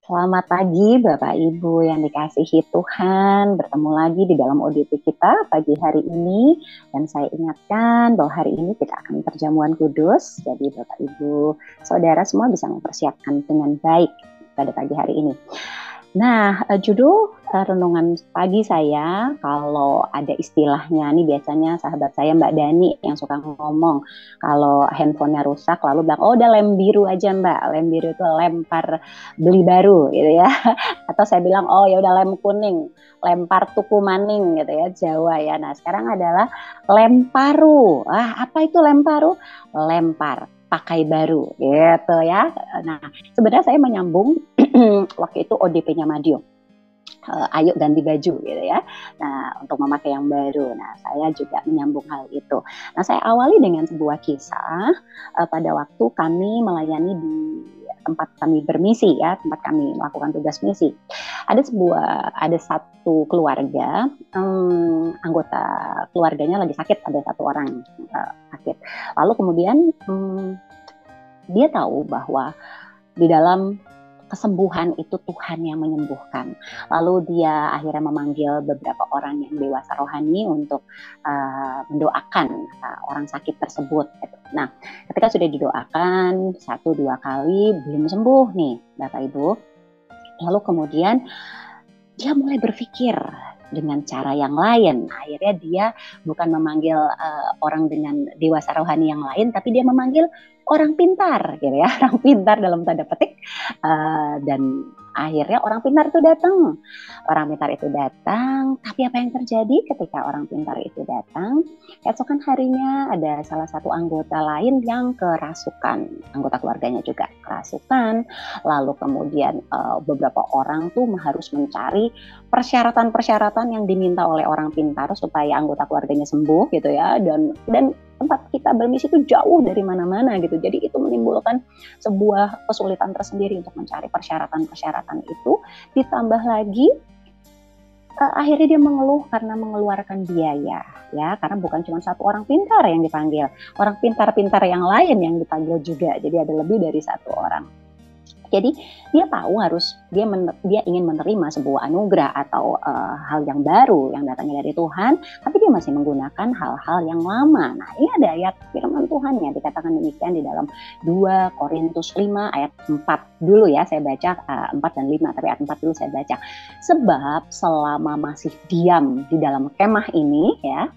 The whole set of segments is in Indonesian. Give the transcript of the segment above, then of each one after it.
Selamat pagi Bapak Ibu yang dikasihi Tuhan. Bertemu lagi di dalam ODP kita pagi hari ini. Dan saya ingatkan bahwa hari ini kita akan perjamuan kudus. Jadi Bapak Ibu Saudara semua bisa mempersiapkan dengan baik pada pagi hari ini. Nah, judul renungan pagi saya, kalau ada istilahnya nih, biasanya sahabat saya Mbak Dani yang suka ngomong, kalau handphonenya rusak lalu bilang, oh udah lem biru aja Mbak, lem biru itu lempar beli baru gitu ya. Atau saya bilang, oh ya udah lem kuning, lempar tuku maning gitu ya, Jawa ya. Nah sekarang adalah lem paru. Apa itu lem paru? Lempar pakai baru gitu ya. Nah sebenarnya saya menyambung waktu itu ODP-nya Madiun. Ayo ganti baju gitu ya. Nah, untuk memakai yang baru. Nah, saya juga menyambung hal itu. Nah, saya awali dengan sebuah kisah pada waktu kami melayani di tempat kami bermisi ya, tempat kami melakukan tugas misi. Ada satu keluarga, anggota keluarganya lagi sakit, ada satu orang sakit. Lalu kemudian dia tahu bahwa di dalam kesembuhan itu Tuhan yang menyembuhkan. Lalu dia akhirnya memanggil beberapa orang yang dewasa rohani untuk mendoakan orang sakit tersebut. Nah, ketika sudah didoakan 1-2 kali belum sembuh nih Bapak Ibu. Lalu kemudian dia mulai berpikir dengan cara yang lain. Akhirnya dia bukan memanggil orang dengan dewasa rohani yang lain, tapi dia memanggil orang pintar, gitu ya, orang pintar dalam tanda petik. Dan akhirnya orang pintar itu datang. Orang pintar itu datang, tapi apa yang terjadi ketika orang pintar itu datang? Keesokan harinya ada salah satu anggota lain yang kerasukan, anggota keluarganya juga kerasukan. Lalu kemudian beberapa orang tuh harus mencari persyaratan-persyaratan yang diminta oleh orang pintar supaya anggota keluarganya sembuh gitu ya, dan tempat kita bermisi itu jauh dari mana-mana gitu. Jadi itu menimbulkan sebuah kesulitan tersendiri untuk mencari persyaratan-persyaratan itu. Ditambah lagi akhirnya dia mengeluh karena mengeluarkan biaya ya, karena bukan cuma satu orang pintar yang dipanggil, orang pintar-pintar yang lain yang dipanggil juga. Jadi ada lebih dari satu orang. Jadi dia tahu dia ingin menerima sebuah anugerah atau hal yang baru yang datangnya dari Tuhan, tapi dia masih menggunakan hal-hal yang lama. Nah, ini ada ayat firman Tuhan yang dikatakan demikian di dalam 2 Korintus 5 ayat 4 dulu ya, saya baca 4 dan 5, tapi ayat 4 dulu saya baca. Sebab selama masih diam di dalam kemah ini ya,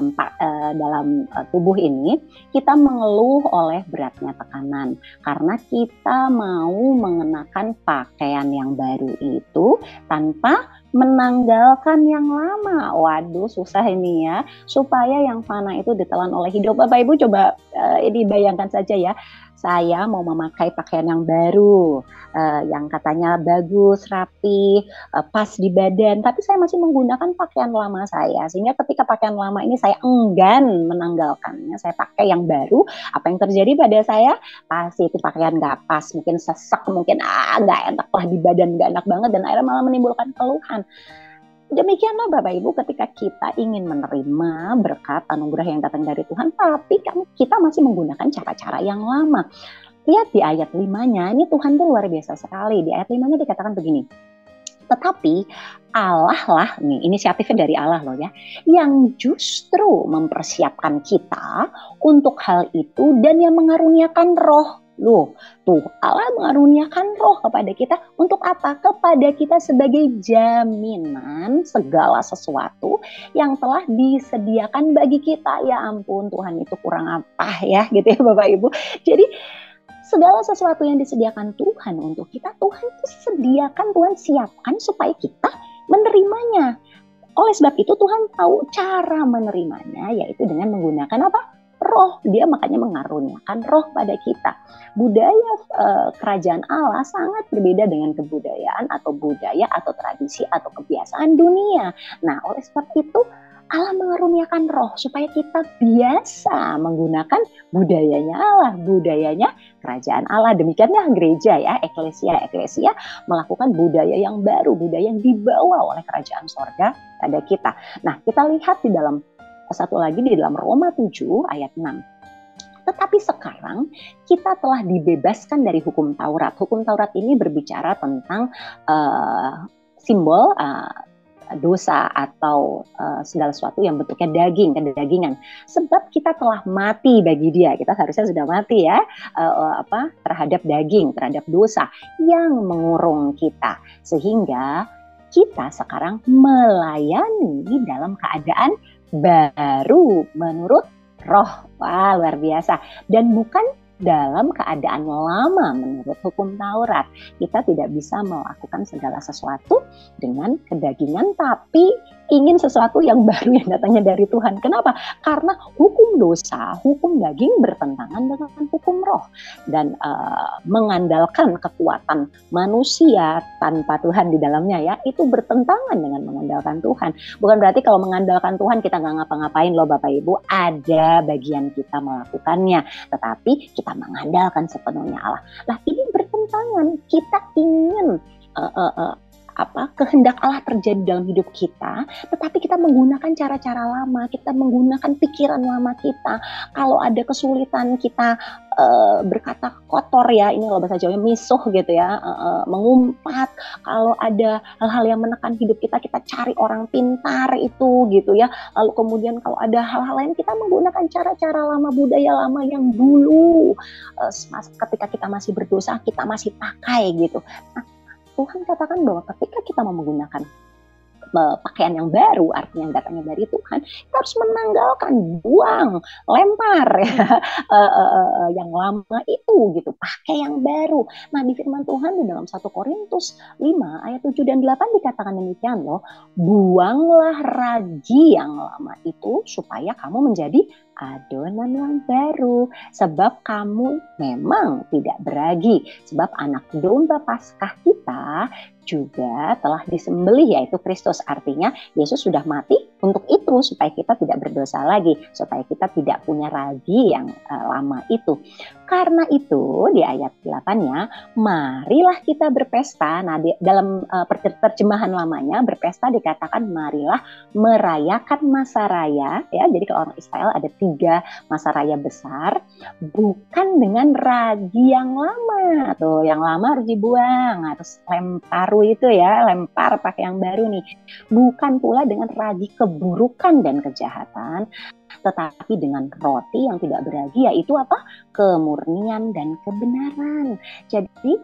dalam tubuh ini, kita mengeluh oleh beratnya tekanan karena kita mau mengenakan pakaian yang baru itu tanpa menanggalkan yang lama. Waduh, susah ini ya. Supaya yang fana itu ditelan oleh hidup. Bapak Ibu coba ini bayangkan saja ya. Saya mau memakai pakaian yang baru, yang katanya bagus, rapi, pas di badan, tapi saya masih menggunakan pakaian lama saya. Sehingga ketika pakaian lama ini saya enggan menanggalkannya, saya pakai yang baru. Apa yang terjadi pada saya? Pasti itu pakaian gak pas, mungkin sesek, mungkin gak enak lah di badan, gak enak banget, dan akhirnya malah menimbulkan keluhan. Demikianlah Bapak Ibu ketika kita ingin menerima berkat anugerah yang datang dari Tuhan, tapi kita masih menggunakan cara-cara yang lama. Lihat di ayat 5-nya, ini Tuhan tuh luar biasa sekali. Di ayat 5-nya dikatakan begini, tetapi Allah lah, nih inisiatifnya dari Allah loh ya, yang justru mempersiapkan kita untuk hal itu dan yang mengaruniakan roh. Loh, tuh Allah mengaruniakan roh kepada kita untuk apa? Kepada kita sebagai jaminan segala sesuatu yang telah disediakan bagi kita. Ya ampun, Tuhan itu kurang apa ya gitu ya Bapak Ibu. Jadi segala sesuatu yang disediakan Tuhan untuk kita, Tuhan itu sediakan, Tuhan siapkan supaya kita menerimanya. Oleh sebab itu Tuhan tahu cara menerimanya, yaitu dengan menggunakan apa? Roh. Dia makanya mengaruniakan roh pada kita. Budaya kerajaan Allah sangat berbeda dengan kebudayaan atau budaya atau tradisi atau kebiasaan dunia. Nah, oleh sebab itu Allah mengaruniakan roh supaya kita biasa menggunakan budayanya Allah, budayanya kerajaan Allah. Demikianlah gereja ya, eklesia melakukan budaya yang baru, budaya yang dibawa oleh kerajaan sorga pada kita. Nah, kita lihat di dalam satu lagi di dalam Roma 7 ayat 6. Tetapi sekarang kita telah dibebaskan dari hukum Taurat. Hukum Taurat ini berbicara tentang simbol dosa atau segala sesuatu yang bentuknya daging, kedagingan. Sebab kita telah mati bagi dia. Kita seharusnya sudah mati ya, terhadap daging, terhadap dosa yang mengurung kita. Sehingga kita sekarang melayani dalam keadaan baru menurut roh. Wah, luar biasa. Dan bukan dalam keadaan lama menurut hukum Taurat. Kita tidak bisa melakukan segala sesuatu dengan kedagingan, tapi ingin sesuatu yang baru yang datangnya dari Tuhan. Kenapa? Karena hukum dosa, hukum daging bertentangan dengan hukum roh. Dan mengandalkan kekuatan manusia tanpa Tuhan di dalamnya ya, itu bertentangan dengan mengandalkan Tuhan. Bukan berarti kalau mengandalkan Tuhan kita nggak ngapa-ngapain loh Bapak Ibu. Ada bagian kita melakukannya. Tetapi kita mengandalkan sepenuhnya Allah. Nah, ini bertentangan. Kita ingin kehendak Allah terjadi dalam hidup kita, tetapi kita menggunakan cara-cara lama, kita menggunakan pikiran lama kita. Kalau ada kesulitan kita berkata kotor ya, ini kalau bahasa Jawanya misuh gitu ya, mengumpat. Kalau ada hal-hal yang menekan hidup kita, kita cari orang pintar itu gitu ya. Lalu kemudian kalau ada hal-hal lain, kita menggunakan cara-cara lama, budaya lama yang dulu ketika kita masih berdosa, kita masih pakai gitu. Nah, Tuhan katakan bahwa ketika kita mau menggunakan pakaian yang baru, artinya yang datangnya dari Tuhan, kita harus menanggalkan, buang, lempar ya, yang lama itu gitu, pakai yang baru. Nah, di firman Tuhan di dalam 1 Korintus 5 ayat 7 dan 8 dikatakan demikian loh, buanglah ragi yang lama itu supaya kamu menjadi adonan yang baru, sebab kamu memang tidak beragi, sebab anak domba Paskah kita juga telah disembelih, yaitu Kristus. Artinya Yesus sudah mati untuk itu, supaya kita tidak berdosa lagi, supaya kita tidak punya ragi yang lama itu. Karena itu di ayat 8-nya, marilah kita berpesta. Nah, dalam terjemahan lamanya berpesta dikatakan marilah merayakan masa raya ya. Jadi kalau orang Israel ada 3 masa raya besar, bukan dengan ragi yang lama. Tuh, yang lama harus dibuang, harus lempar itu ya, lempar pakai yang baru nih. Bukan pula dengan ragi keburukan dan kejahatan, tetapi dengan roti yang tidak beragi, yaitu apa? Kemurnian dan kebenaran. Jadi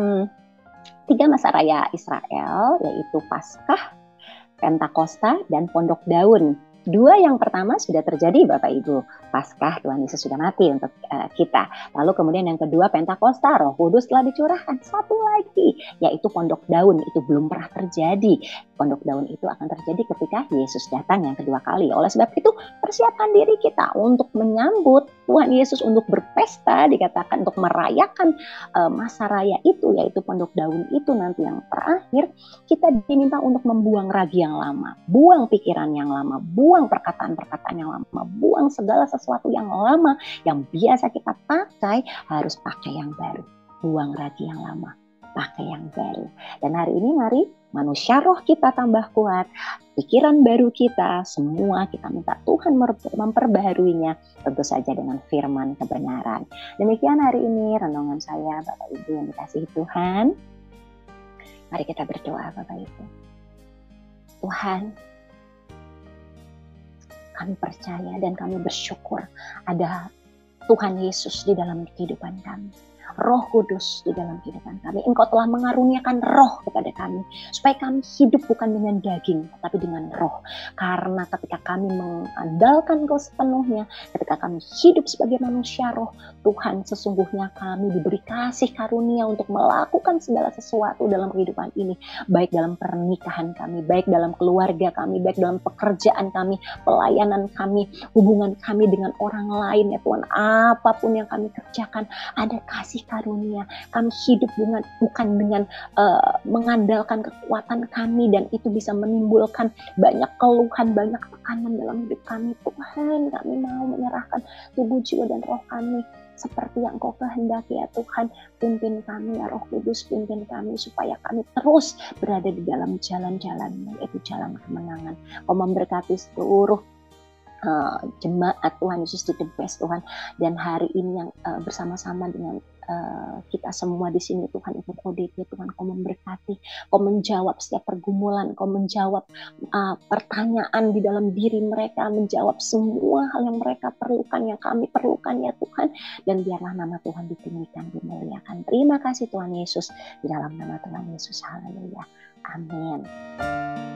3 masa raya Israel, yaitu Paskah, Pentakosta, dan Pondok Daun. 2 yang pertama sudah terjadi Bapak Ibu. Paskah, Tuhan Yesus sudah mati untuk kita. Lalu kemudian yang kedua Pentakosta, Roh Kudus telah dicurahkan. 1 lagi yaitu Pondok Daun, itu belum pernah terjadi. Pondok Daun itu akan terjadi ketika Yesus datang yang kedua kali. Oleh sebab itu persiapkan diri kita untuk menyambut Tuhan Yesus, untuk berpesta, dikatakan untuk merayakan masa raya itu, yaitu Pondok Daun itu nanti yang terakhir. Kita diminta untuk membuang ragi yang lama, buang pikiran yang lama, buang perkataan-perkataan yang lama, buang segala sesuatu yang lama yang biasa kita pakai, harus pakai yang baru. Buang ragi yang lama, pakai yang baru. Dan hari ini mari manusia roh kita tambah kuat, pikiran baru kita, semua kita minta Tuhan memperbaharuinya, tentu saja dengan firman kebenaran. Demikian hari ini renungan saya, Bapak Ibu yang dikasihi Tuhan. Mari kita berdoa Bapak Ibu. Tuhan, kami percaya dan kami bersyukur ada Tuhan Yesus di dalam kehidupan kami. Roh Kudus di dalam kehidupan kami. Engkau telah mengaruniakan roh kepada kami, supaya kami hidup bukan dengan daging, tetapi dengan roh. Karena ketika kami mengandalkan Engkau sepenuhnya, ketika kami hidup sebagai manusia roh, Tuhan, sesungguhnya kami diberi kasih karunia untuk melakukan segala sesuatu dalam kehidupan ini, baik dalam pernikahan kami, baik dalam keluarga kami, baik dalam pekerjaan kami, pelayanan kami, hubungan kami dengan orang lain ya Tuhan. Apapun yang kami kerjakan, ada kasih karunia. Kami hidup bukan dengan mengandalkan kekuatan kami, dan itu bisa menimbulkan banyak keluhan, banyak tekanan dalam hidup kami. Tuhan, kami mau menyerahkan tubuh, jiwa, dan roh kami seperti yang Engkau kehendaki ya Tuhan. Pimpin kami ya Roh Kudus, pimpin kami supaya kami terus berada di dalam jalan-jalan, yaitu jalan kemenangan. Kau memberkati seluruh jemaat Tuhan Yesus, di The Best Tuhan, dan hari ini yang bersama-sama dengan kita semua di sini Tuhan, ikut ODP Tuhan, Kau memberkati, Kau menjawab setiap pergumulan, Kau menjawab pertanyaan di dalam diri mereka, menjawab semua hal yang mereka perlukan, yang kami perlukan ya Tuhan, dan biarlah nama Tuhan ditinggikan, dimuliakan. Terima kasih Tuhan Yesus, di dalam nama Tuhan Yesus, haleluya, amin.